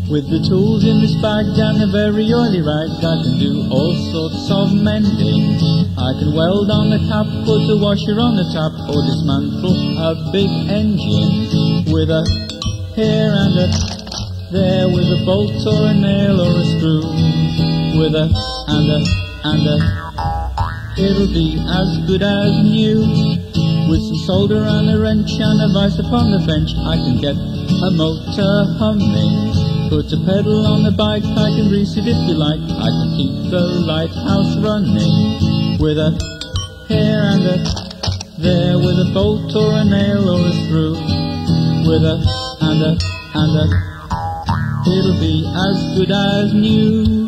With the tools in this bag and a very oily rag, I can do all sorts of mending. I can weld on the cap, put a washer on the tap, or dismantle a big engine. With a here and a there, with a bolt or a nail or a screw. With a and a, it'll be as good as new. With some solder and a wrench and a vice upon the bench, I can get a motor humming. Put a pedal on the bike, I can grease it if you like, I can keep the lighthouse running. With a here and a there, with a bolt or a nail or a screw. With a and a, it'll be as good as new.